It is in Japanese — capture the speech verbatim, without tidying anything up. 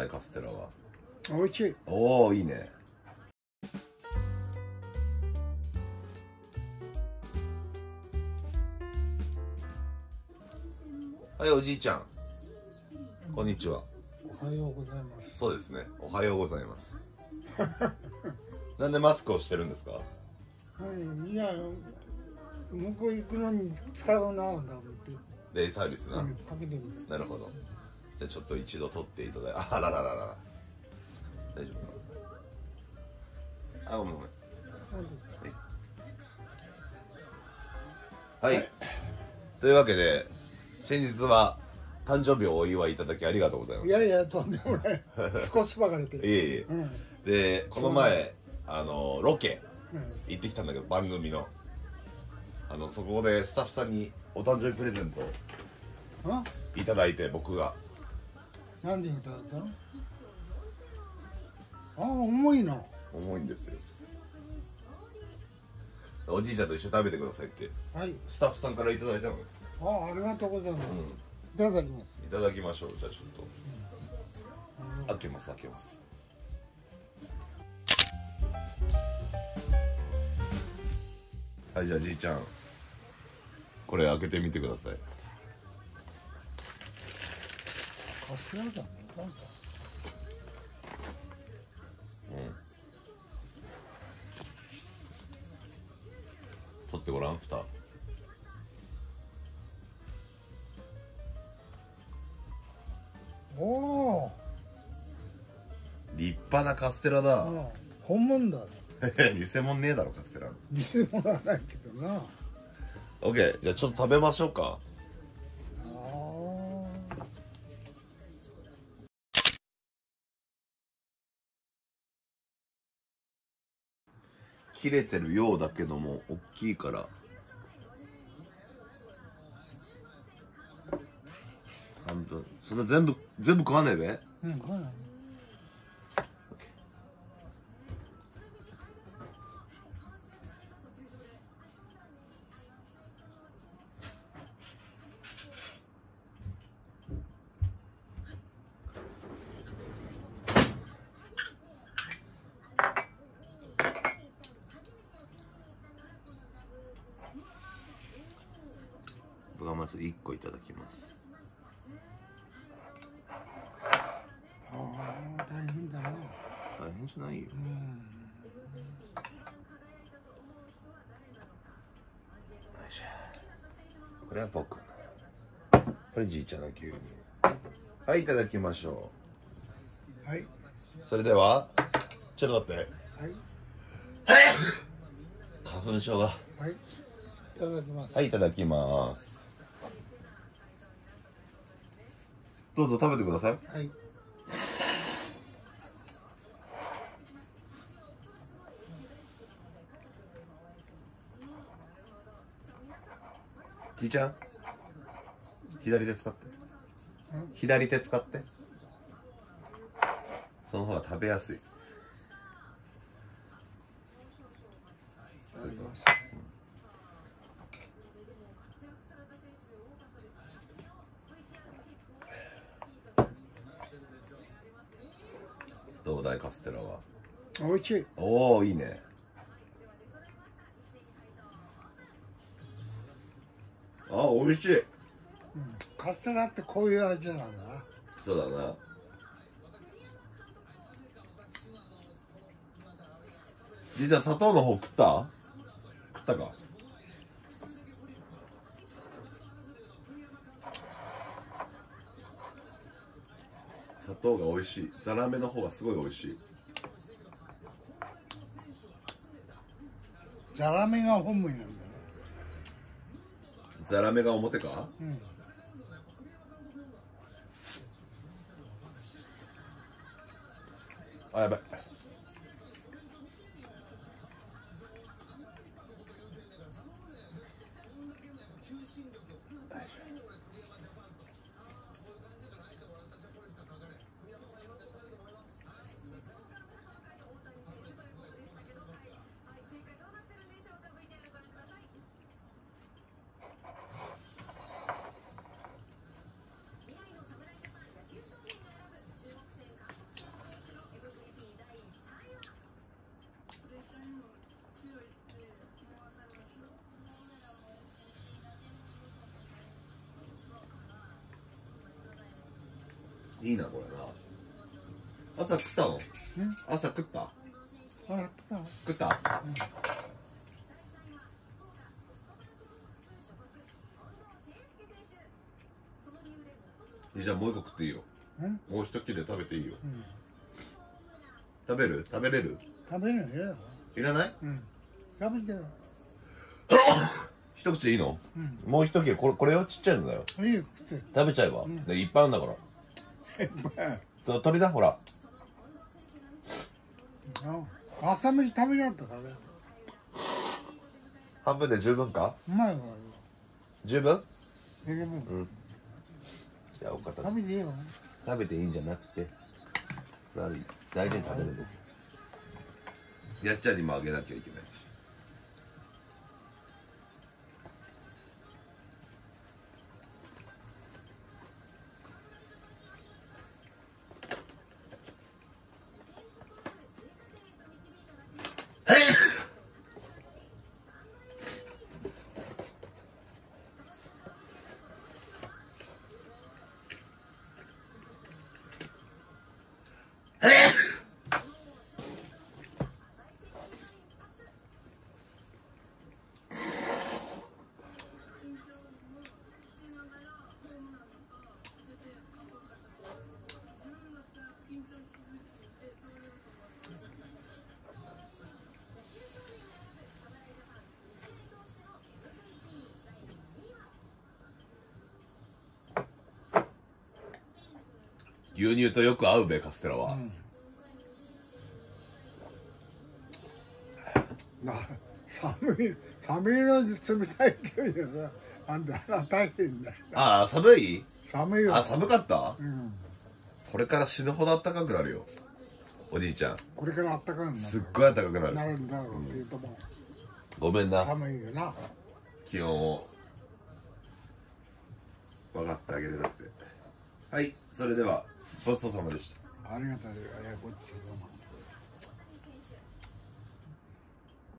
だいカステラは。 美味しい。 おお、いいね。はい、おじいちゃん。こんにちは。 おはようございます。 そうですね。おはようございます。なんでマスクをしてるんですか。 はい、いや、向こう行くのに使うな、だって。 デイサービスな。 かけてみる。 なるほど。じゃあちょっと一度取っていただいて、あららららら。大丈夫か。あ、ごめんごめん。はい。はい。というわけで、先日は誕生日をお祝いいただきありがとうございます。 いやいや、とんでもない。少しばかりで。 いえいえ。うん、で、この前、あのロケ行ってきたんだけど、番組の。あのそこでスタッフさんにお誕生日プレゼントをいただいて、僕が。 なんでいただいたの？ああ、重いな。 重いんですよ。おじいちゃんと一緒に食べてくださいって、はい、スタッフさんからいただいたのです。 ああ、ありがとうございます。うん、いただきます。 いただきましょう。じゃあちょっと、うん、開けます開けます。はい、じゃあじいちゃん、これ開けてみてください。 カステラだね。なんか。 うん。取ってごらん、蓋。 おお。 立派なカステラだ。 ああ、本物だ。 偽物ねえだろ、カステラ。 偽物はないけどな。 オッケー、じゃあちょっと食べましょうか。切れてるようだけども大きいから、半分。それ全部全部食わねえべ。 うん、食わない。 僕はまずいっこいただきます。 ああ、大変だな。 大変じゃないよ。うん、これは僕、これじいちゃんの牛乳。はい、いただきましょう。はい。 それではちょっと待って。はい。花粉症が。はい。 いただきます。 はい、いただきます。どうぞ食べてください。はい。じいちゃん、左手使って。左手使って。その方が食べやすい。どうだいカステラは。 美味しい。 おお、いいね。あ、美味しい。うん、 カステラってこういう味なんだな。 そうだな。じゃあ砂糖の方食った？食ったか？砂糖が美味しい。ザラメの方がすごい美味しい。 ザラメが本物なんだよ。 ザラメが表か？うん。あ、やばい。 いいなこれな。朝食ったの？朝食った？ あ、やった。 食った？うん、じゃあもう一個食っていいよ。もう一切れ食べていいよ。うん、食べる？食べれる？ 食べるよ。 いらない？ うん。食べてよ。 一口でいいの？うん、もう一切れこれこれよ、ちっちゃいのだよ。いいよ、食って。食べちゃえば。うん、でいっぱいあるんだから。鳥だほら。 朝飯食べなかったからね。 半分で十分か？ うまいわ。 十分？ 十分。うん。 じゃあお片付け。食べていいよ。 食べていいんじゃなくて、大事に食べるんです。やっちゃんにもあげなきゃいけないし。牛乳とよく合うべ、カステラは。うん、 まあ、寒い、寒いのに冷たいけどさ、あんた大変だよ。 ああ、寒い？ 寒いよ。 あ、寒かった？うん。これから死ぬほど暖かくなるよ。おじいちゃん。 これから暖かくなる。 すっごい暖かくなる。 なるんだろうっていうとも。 ごめんな。 寒いよな。 気温を。分かってあげるだって。はい、それでは。ごちそうさまでした。 ありがとうございます。